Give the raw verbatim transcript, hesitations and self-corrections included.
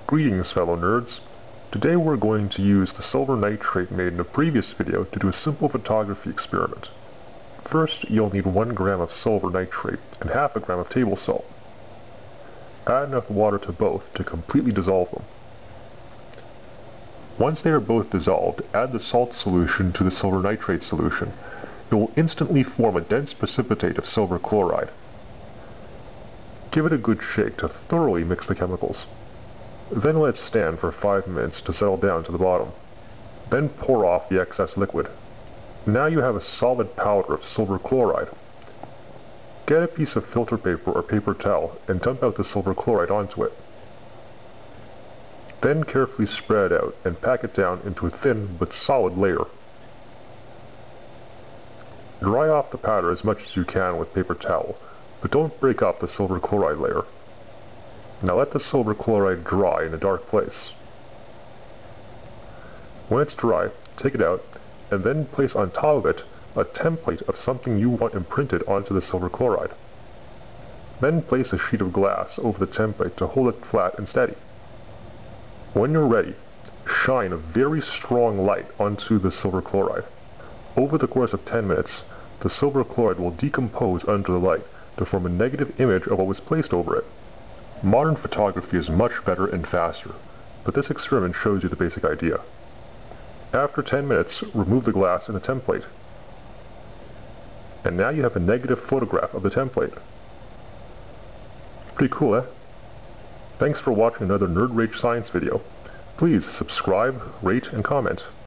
Greetings, fellow nerds. Today we're going to use the silver nitrate made in a previous video to do a simple photography experiment. First, you'll need one gram of silver nitrate and half a gram of table salt. Add enough water to both to completely dissolve them. Once they are both dissolved, add the salt solution to the silver nitrate solution. It will instantly form a dense precipitate of silver chloride. Give it a good shake to thoroughly mix the chemicals. Then let it stand for five minutes to settle down to the bottom. Then pour off the excess liquid. Now you have a solid powder of silver chloride. Get a piece of filter paper or paper towel and dump out the silver chloride onto it. Then carefully spread it out and pack it down into a thin but solid layer. Dry off the powder as much as you can with paper towel, but don't break up the silver chloride layer. Now let the silver chloride dry in a dark place. When it's dry, take it out, and then place on top of it a template of something you want imprinted onto the silver chloride. Then place a sheet of glass over the template to hold it flat and steady. When you're ready, shine a very strong light onto the silver chloride. Over the course of ten minutes, the silver chloride will decompose under the light to form a negative image of what was placed over it. Modern photography is much better and faster, but this experiment shows you the basic idea. After ten minutes, remove the glass and the template. And now you have a negative photograph of the template. Pretty cool, eh? Thanks for watching another Nerd Rage Science video. Please subscribe, rate, and comment.